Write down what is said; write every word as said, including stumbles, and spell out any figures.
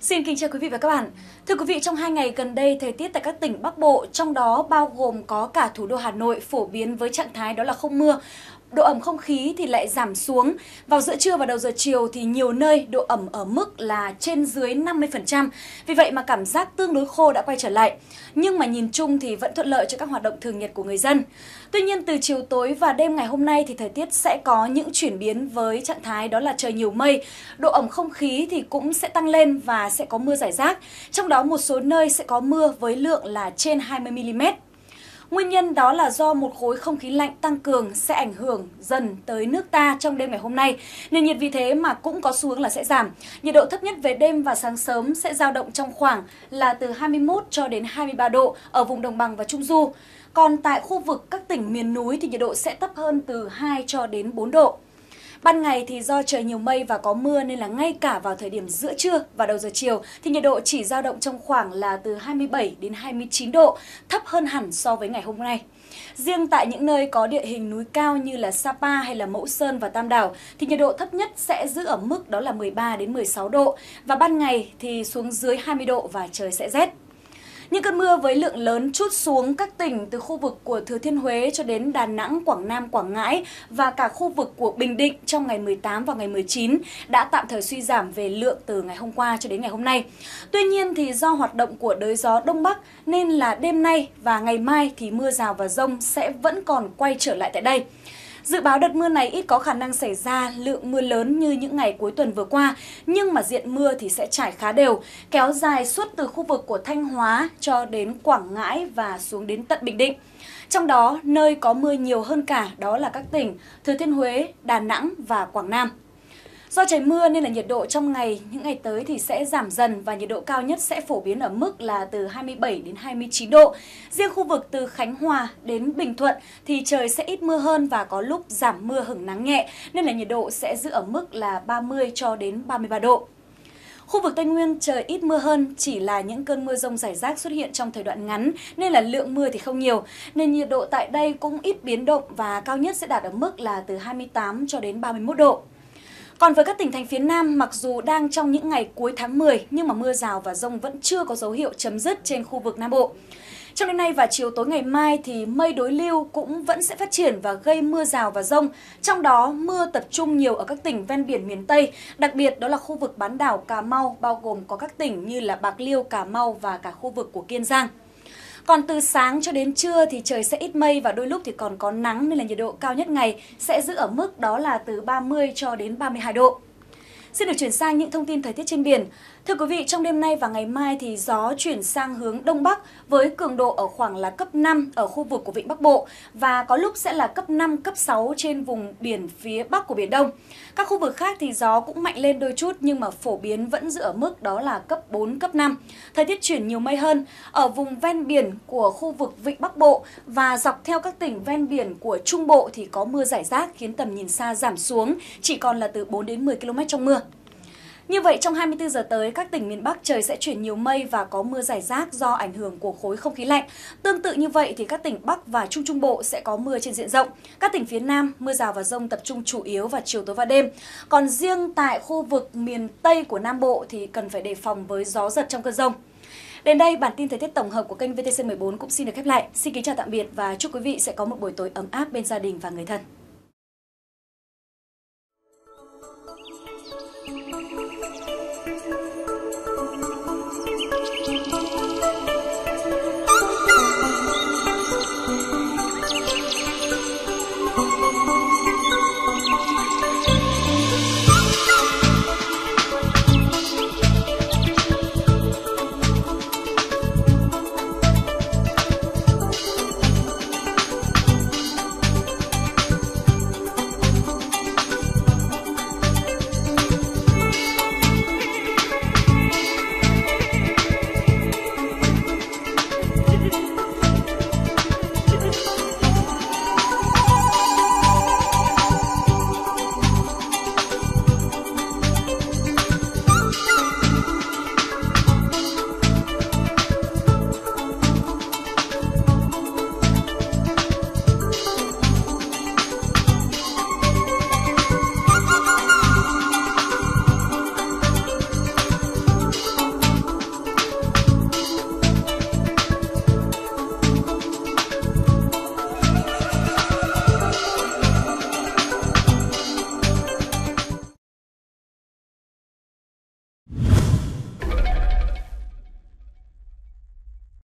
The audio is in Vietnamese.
Xin kính chào quý vị và các bạn. Thưa quý vị, trong hai ngày gần đây, thời tiết tại các tỉnh Bắc Bộ, trong đó bao gồm có cả thủ đô Hà Nội, phổ biến với trạng thái đó là không mưa. Độ ẩm không khí thì lại giảm xuống. Vào giữa trưa và đầu giờ chiều thì nhiều nơi độ ẩm ở mức là trên dưới năm mươi phần trăm. Vì vậy mà cảm giác tương đối khô đã quay trở lại. Nhưng mà nhìn chung thì vẫn thuận lợi cho các hoạt động thường nhật của người dân. Tuy nhiên từ chiều tối và đêm ngày hôm nay thì thời tiết sẽ có những chuyển biến với trạng thái đó là trời nhiều mây. Độ ẩm không khí thì cũng sẽ tăng lên và sẽ có mưa rải rác. Trong đó một số nơi sẽ có mưa với lượng là trên hai mươi mi li mét. Nguyên nhân đó là do một khối không khí lạnh tăng cường sẽ ảnh hưởng dần tới nước ta trong đêm ngày hôm nay. Nền nhiệt vì thế mà cũng có xu hướng là sẽ giảm. Nhiệt độ thấp nhất về đêm và sáng sớm sẽ dao động trong khoảng là từ hai mươi mốt cho đến hai mươi ba độ ở vùng đồng bằng và Trung Du. Còn tại khu vực các tỉnh miền núi thì nhiệt độ sẽ thấp hơn từ hai cho đến bốn độ. Ban ngày thì do trời nhiều mây và có mưa nên là ngay cả vào thời điểm giữa trưa và đầu giờ chiều thì nhiệt độ chỉ dao động trong khoảng là từ hai mươi bảy đến hai mươi chín độ, thấp hơn hẳn so với ngày hôm nay. Riêng tại những nơi có địa hình núi cao như là Sapa hay là Mẫu Sơn và Tam Đảo thì nhiệt độ thấp nhất sẽ giữ ở mức đó là mười ba đến mười sáu độ và ban ngày thì xuống dưới hai mươi độ và trời sẽ rét. Những cơn mưa với lượng lớn trút xuống các tỉnh từ khu vực của Thừa Thiên Huế cho đến Đà Nẵng, Quảng Nam, Quảng Ngãi và cả khu vực của Bình Định trong ngày mười tám và ngày mười chín đã tạm thời suy giảm về lượng từ ngày hôm qua cho đến ngày hôm nay. Tuy nhiên thì do hoạt động của đới gió Đông Bắc nên là đêm nay và ngày mai thì mưa rào và dông sẽ vẫn còn quay trở lại tại đây. Dự báo đợt mưa này ít có khả năng xảy ra lượng mưa lớn như những ngày cuối tuần vừa qua, nhưng mà diện mưa thì sẽ trải khá đều, kéo dài suốt từ khu vực của Thanh Hóa cho đến Quảng Ngãi và xuống đến tận Bình Định. Trong đó, nơi có mưa nhiều hơn cả đó là các tỉnh Thừa Thiên Huế, Đà Nẵng và Quảng Nam. Do trời mưa nên là nhiệt độ trong ngày những ngày tới thì sẽ giảm dần và nhiệt độ cao nhất sẽ phổ biến ở mức là từ hai mươi bảy đến hai mươi chín độ. Riêng khu vực từ Khánh Hòa đến Bình Thuận thì trời sẽ ít mưa hơn và có lúc giảm mưa hửng nắng nhẹ nên là nhiệt độ sẽ giữ ở mức là ba mươi cho đến ba mươi ba độ. Khu vực Tây Nguyên trời ít mưa hơn, chỉ là những cơn mưa rông rải rác xuất hiện trong thời đoạn ngắn nên là lượng mưa thì không nhiều. Nên nhiệt độ tại đây cũng ít biến động và cao nhất sẽ đạt ở mức là từ hai mươi tám cho đến ba mươi mốt độ. Còn với các tỉnh thành phía Nam, mặc dù đang trong những ngày cuối tháng mười nhưng mà mưa rào và dông vẫn chưa có dấu hiệu chấm dứt trên khu vực Nam Bộ. Trong đêm nay và chiều tối ngày mai thì mây đối lưu cũng vẫn sẽ phát triển và gây mưa rào và dông. Trong đó mưa tập trung nhiều ở các tỉnh ven biển miền Tây, đặc biệt đó là khu vực bán đảo Cà Mau bao gồm có các tỉnh như là Bạc Liêu, Cà Mau và cả khu vực của Kiên Giang. Còn từ sáng cho đến trưa thì trời sẽ ít mây và đôi lúc thì còn có nắng nên là nhiệt độ cao nhất ngày sẽ giữ ở mức đó là từ ba mươi cho đến ba mươi hai độ. Xin được chuyển sang những thông tin thời tiết trên biển. Thưa quý vị, trong đêm nay và ngày mai thì gió chuyển sang hướng Đông Bắc với cường độ ở khoảng là cấp năm ở khu vực của Vịnh Bắc Bộ và có lúc sẽ là cấp năm, cấp sáu trên vùng biển phía Bắc của Biển Đông. Các khu vực khác thì gió cũng mạnh lên đôi chút nhưng mà phổ biến vẫn giữ ở mức đó là cấp bốn, cấp năm. Thời tiết chuyển nhiều mây hơn. Ở vùng ven biển của khu vực Vịnh Bắc Bộ và dọc theo các tỉnh ven biển của Trung Bộ thì có mưa rải rác khiến tầm nhìn xa giảm xuống, chỉ còn là từ bốn đến mười ki lô mét trong mưa. Như vậy, trong hai mươi tư giờ tới, các tỉnh miền Bắc trời sẽ chuyển nhiều mây và có mưa rải rác do ảnh hưởng của khối không khí lạnh. Tương tự như vậy thì các tỉnh Bắc và Trung Trung Bộ sẽ có mưa trên diện rộng. Các tỉnh phía Nam, mưa rào và dông tập trung chủ yếu vào chiều tối và đêm. Còn riêng tại khu vực miền Tây của Nam Bộ thì cần phải đề phòng với gió giật trong cơn dông. Đến đây, bản tin thời tiết tổng hợp của kênh vê tê xê mười bốn cũng xin được khép lại. Xin kính chào tạm biệt và chúc quý vị sẽ có một buổi tối ấm áp bên gia đình và người thân. Thank you.